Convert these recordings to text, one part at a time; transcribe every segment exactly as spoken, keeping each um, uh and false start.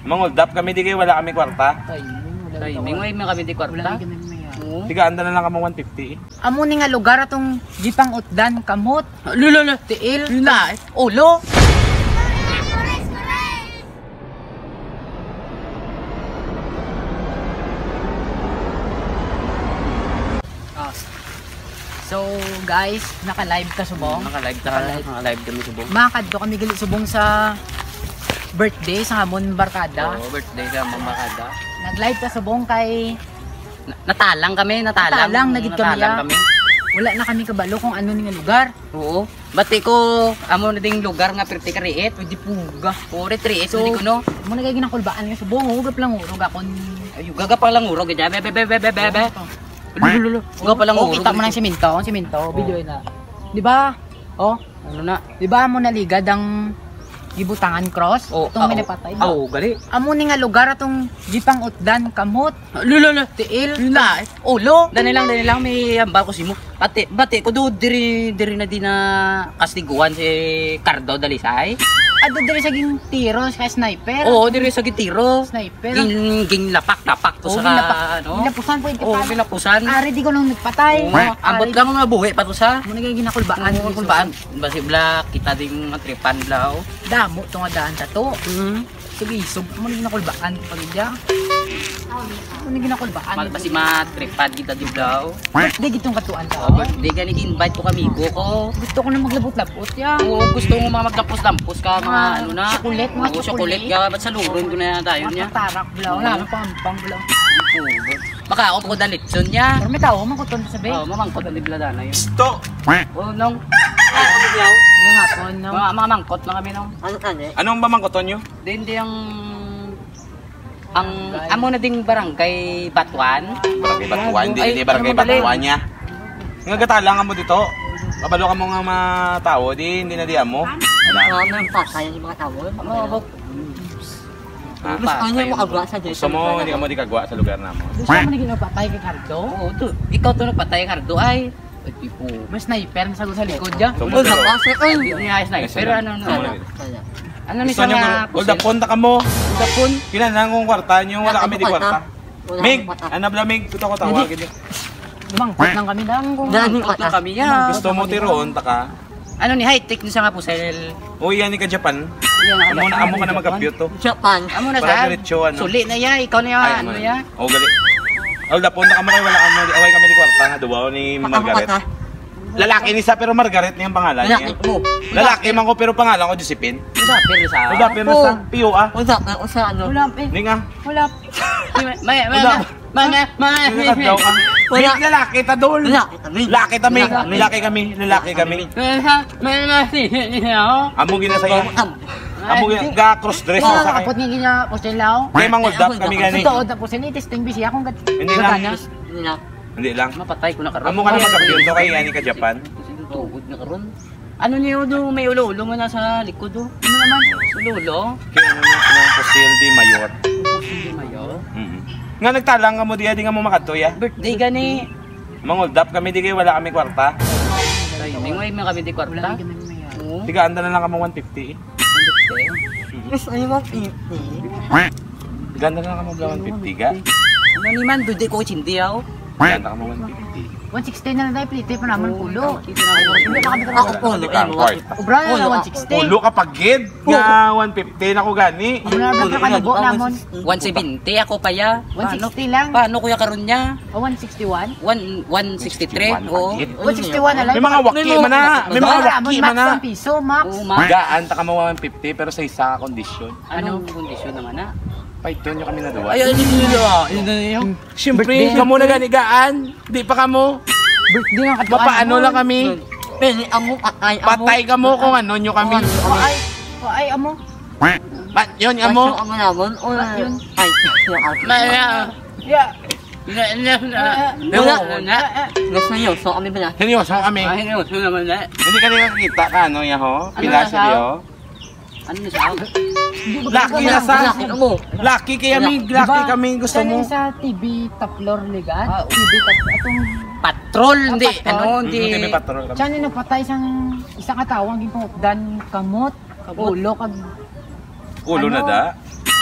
Manguldap kami di kayo wala kami kwarta. Timing way may kami di kwarta. Tiga anda na lang kamo one fifty. Amo ni nga lugar atong gipang utdan kamot. Lulolo, Tiil. lula, ulo. So guys, naka-live ka subong. Naka-live ta, naka-live kami subong. Makadto kami gali subong sa birthday sa Hamon Barkada. Oh, birthday sa Mamakada. Nag-live ka subong kay Natalang kami, natalang. Natalang, nagid kami, Natalang ah. kami. wala na kami kabalo kung ano ni nga lugar. Oo. Bati ko amo na ding lugar nga perti ka riit. Pwede puga. Pure riit So, di ko no. mo na kay ginakulbaan nga subong, hugap lang urog akon. Ayu gaga pa lang urog gid. Be be be be be be. Lululu. Gaga pa lang Oh, urog. kita mo ng semento, ang semento, video na. Di ba? Oh, Ano na? di ba mo naligad ang gibutangan cross? Oh, Itong minapatay. Oo, gali. Amo ni nga lugar atong gipang utdan kamot. Lululu. Tiil. Na, Ulo. dani lang dani lang may hambal ko simo. Bati bati ko do diri diri na di na kastiguan si Cardo Dalisay. Ado diri sa ging tiro sa sniper. Oo, diri sa gitiro. Sniper. Ging ging lapak lapak to Oh, sa ginapak- ano. ginapusan po yung Oo, kapal. ginapusan. Ari di ko nang nagpatay. Oo, ambot lang mga buhi pa to sa. Mo na kay ginakulbaan. Ano kung baan basi black kita ding matripan blaw. Damo to nga daan ta to. Mm. Sige, isog mo na ginakulbaan pag iya. Mo na ginakulbaan. Mal basi matripan kita di blaw. Di gitong katuan ta. Oh, birthday gani invite ko kamigo ko. Gusto ko na maglabot-labot ya. Oo, gusto mo mga maglampos-lampos ka mga Mga ano na. chocolate, mga Oo, chocolate chocolate. ka. Ba't sa luron ko na tayo niya? Tarak blaw, Oo. wala pampang blaw. Oo. Baka ako po dalitson niya. Pero may tao man ko ton sa be. Oo, mamangkot ang libla na yun. Sto! Oo, nung. Yung hapon no. Mga mga mangkot na kami nung. Anong ba mangkoton nyo? Di hindi ang ang amo na ding barangay Batuan. Barangay Batuan, hindi Ay, hindi barangay ano ba bali? Batuan niya. Nga gatalang mo dito. Kabalo ka mo nga mga tao, di hindi na di amo. Wala. Ano ang patay yung mga tao? Amo ako. Ah, Gusto niya mo agwa sa dito. Gusto mo, hindi ka mo di kagwa sa lugar na mo. Gusto mo na ginapatay kay Cardo. Oo, to. Ikaw to nagpatay Cardo ay. Ay, tipo. May sniper na sa likod ya. Sumo Wala pero. ka sa ay. Hindi niya ayos na. Pero ano ano. Sumo Ano, na. ano ni Gusto nyo, sa Olda, punta ka mo. Dapon. Kinanang kong kwarta nyo, wala kami di kwarta. Wala Mig, akong kwarta. ano bla Mig, ito ko tawagin niyo. Lumangkot lang kami lang kung Dahil Mangkot kwarta. na kami ya. Gusto mo tiroon, taka. Ano ni high tech ni sa nga pusel. Uy, yan ni ka Japan. Yan Amo na amo ka na mag-compute to. Japan. Amo na Para sa. diretso, ano? Suli na ya, ikaw na ya, Ay, ano man. ya. Oh, gali. Olda, punta ka mo kay wala kami, away kami di kwarta nga duwa ni Margaret. Kwarta. Lalaki ni sa pero Margaret niya ang pangalan niya. Lalaki mo. Lalaki man ko pero pangalan ko Josephine. Wala pero sa. Olda, pero sa Pio ah. Wala ka sa ano. wala eh. Hindi nga. Wala. May may Wala. may may Hindi ka daw ka. Wala. Mig, lalaki ta dol. Lalaki kami. Lalaki kami. Lalaki kami. Lalaki kami. may may may Amo gina sa iyo. Am. Amo gina ga cross dress Oh, na sa kapot kay. nga ginya poselaw. Kay manguldap kami gani. Totoo na po sila testing busy akong gat. Hindi lang. Nila. Hindi lang. mapatay ko na karon. Amo ka na magkapyento kay yani ka Japan. Tugod na karon. Ano niyo do may ulo-ulo man nasa likod do. Ano naman? Ulo-ulo. Kay ano na ng Fosil di Mayor. Hindi mayo. Mhm. Nga nagtalang ka mo di di nga mo makadto ya. Birthday gani. Manguldap kami di kay wala kami kwarta. Timing way may kami di Wala kwarta. kami maya. Oo. Tiga anda na lang kamo one fifty. Gusto niya mo fifty. Tiga anda na lang kamo one fifty ga. Ano ni man dude ko chindi yaw. Tiga anda kamo one fifty. one sixty na lang tayo, plite pa naman pulo. Dito na ako. Hindi pa kami Ako kapag. po. Di ka ang kwarta. Ubra na Pulo, lang ako. one sixty. Pulo ka pag gid nga one fifty na ko gani. Amo na lang kanubo namon. one seventy ako pa ya. one sixty lang. Paano kuya karon niya? O one sixty-one. one sixty-three. Oo. one sixty-one na lang. May mga waki man na. May mga waki man na. Max piso, max. Oo, ma. Gaan ta ka mo one fifty pero sa isa ka kondisyon. Anong kondisyon naman na? Paito nyo kami na duwa. Ay, yun yun yun yun. Siyempre, Birthday. kamo na gani gaan. Di pa kamo. Birthday nga katuan. Mapaano lang kami. Pili amo patay amo. Patay ka mo kung ano nyo kami. O ay, o ay, amo. Pat yun, Amo. amo. Amo namon. O Yun. ay. Maya. Yeah. Na na na. Wala. Na. Gusto niyo so kami ba na? Seryoso kami. Ay, no, so naman na. Hindi ka nila nakita ka ano yaho. Ano Pila na, siya diyo. Ano na siya? Lucky na sa. Lalaki amo. Lucky kaya mi. Lucky kami gusto mo. Sa T V top floor ligan. Ah, T V top atong Patrol, hindi. patrol. Ano, hindi. Hindi kami patrol kami. siya ni nagpatay sang isang katawang gipang updan kamot. Ulo kag Ulo na Ano? da.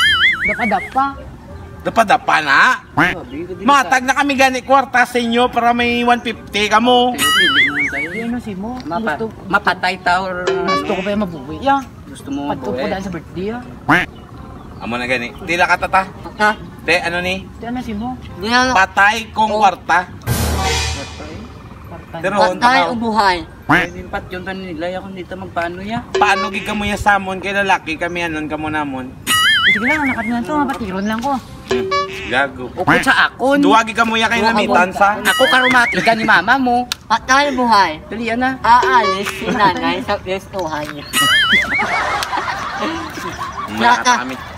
Dapa-dapa. Dapa-dapa na. Sabi ko din Matag na kami gani kwarta sa inyo para may one fifty kamo. Tayo, pili mo tayo. Di ano si mo. Mapa, Gusto, mapatay tao or gusto ko pa yung mabuwi. Ya. gusto mo Padto ko buhay. dahil sa birthday ya. Amo na gani. Tila ka tata. Ha? Te, ano ni? Di ano si mo. Di na lang. Patay kong Oh. kwarta. Partan. Pero Patay takaw. o buhay. Pwede pat yun tayo nila. Ako dito magpaano ya. Paano gi kamo ya samon kay lalaki kami anon kamo namon. Sige lang, nakat na ito. Mapatiron lang ko. Hmm. Gago. Ukot sa akon. Duwagi kamo ya kay namitan sa. Ako karumatiga ni mama mo. Patay o buhay. Dalian na. Aalis si nanay sa pwestuhan niya. Wala ka kami.